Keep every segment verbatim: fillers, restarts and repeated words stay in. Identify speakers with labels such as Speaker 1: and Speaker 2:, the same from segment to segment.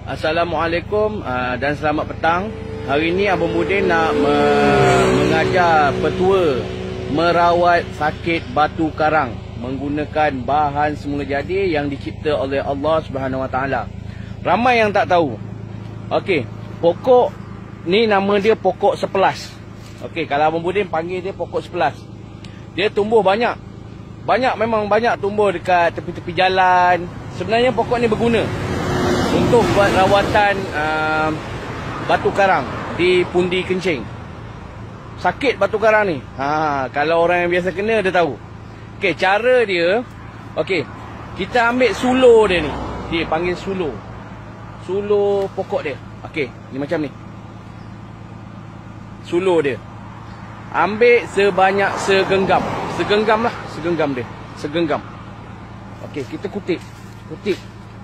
Speaker 1: Assalamualaikum uh, dan selamat petang. Hari ini Abang Budin nak me- mengajar petua merawat sakit batu karang menggunakan bahan semula jadi yang dicipta oleh Allah Subhanahu Wa Taala. Ramai yang tak tahu. Okey, pokok ni nama dia pokok sepelas. Okey, kalau Abang Budin panggil dia pokok sepelas. Dia tumbuh banyak. Banyak memang banyak tumbuh dekat tepi-tepi jalan. Sebenarnya pokok ni berguna untuk buat rawatan uh, batu karang di pundi kencing. Sakit batu karang ni. Ha, kalau orang yang biasa kena dia tahu. Okey, cara dia, okey, kita ambil sulur dia ni. Dia panggil sulur. Sulur pokok dia. Okey, ni macam ni. Sulur dia. Ambil sebanyak segenggam. Segenggam lah, segenggam dia. Segenggam. Okey, kita kutip. Kutip.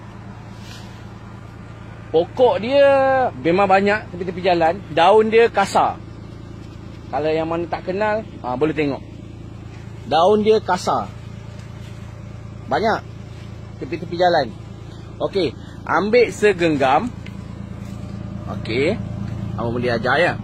Speaker 1: Pokok dia memang banyak tepi-tepi jalan. Daun dia kasar. Kalau yang mana tak kenal, ha, boleh tengok. Daun dia kasar. Banyak tepi-tepi jalan. Okey, ambil segenggam. Okey, abang boleh ajar ya.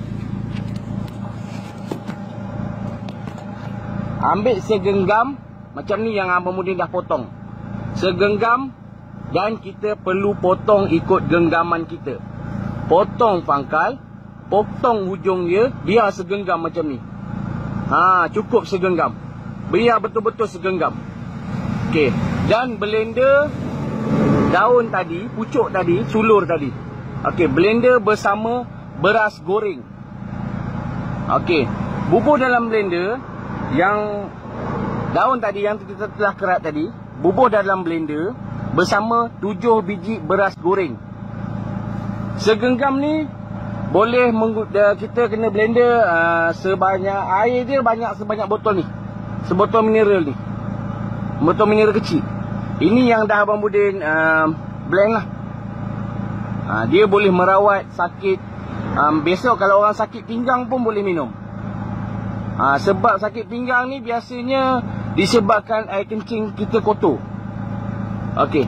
Speaker 1: Ambil segenggam macam ni yang abang Mudin dah potong. Segenggam. Dan kita perlu potong ikut genggaman kita. Potong pangkal, potong hujung dia, biar segenggam macam ni. Ha, cukup segenggam. Biar betul-betul segenggam. Okey, dan blender daun tadi, pucuk tadi, sulur tadi. Okey, blender bersama beras goreng. Okey, bubur dalam blender yang daun tadi yang kita telah kerat tadi, bubur dalam blender bersama tujuh biji beras goreng. Segenggam ni boleh kita kena blender uh, sebanyak air dia banyak sebanyak botol ni. Sebotol mineral ni. Botol mineral kecil. Ini yang dah Abang Budin uh, blend lah. Uh, dia boleh merawat sakit. Um, besok kalau orang sakit pinggang pun boleh minum. Uh, sebab sakit pinggang ni biasanya disebabkan air kencing kita kotor. Okey.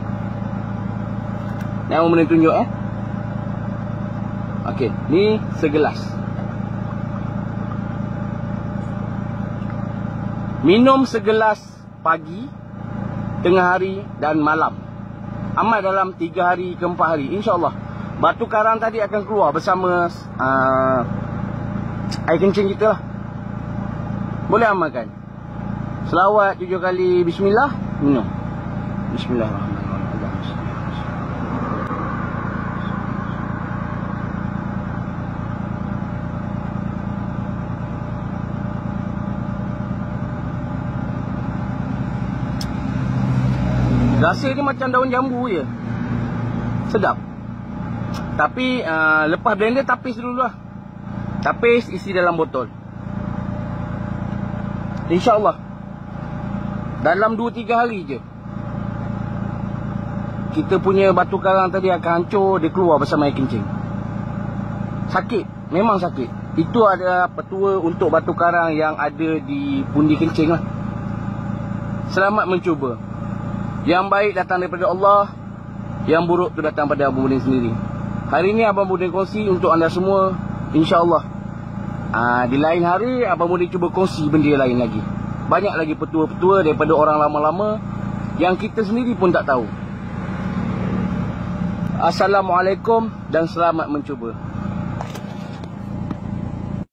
Speaker 1: Ni Abang boleh tunjuk eh. Okey, ni segelas. Minum segelas pagi, tengah hari dan malam. Amal dalam tiga hari ke empat hari, insya-Allah. Batu karang tadi akan keluar bersama uh, air kencing kita lah. Boleh amalkan. Selawat tujuh kali bismillah, minum. Bismillahirrahmanirrahim. Rasa dia macam daun jambu je. Sedap. Tapi uh, lepas blender tapis dulu lah. Tapis, isi dalam botol. InsyaAllah dalam dua tiga hari je kita punya batu karang tadi akan hancur. Dia keluar bersama air kencing. Sakit, memang sakit. Itu adalah petua untuk batu karang yang ada di pundi kencing lah. Selamat mencuba. Yang baik datang daripada Allah, yang buruk tu datang pada Abang Budin sendiri. Hari ini Abang Budin kongsi untuk anda semua, InsyaAllah. Aa, Di lain hari Abang Budin cuba kongsi benda lain lagi. Banyak lagi petua-petua daripada orang lama-lama yang kita sendiri pun tak tahu. Assalamualaikum dan selamat mencuba.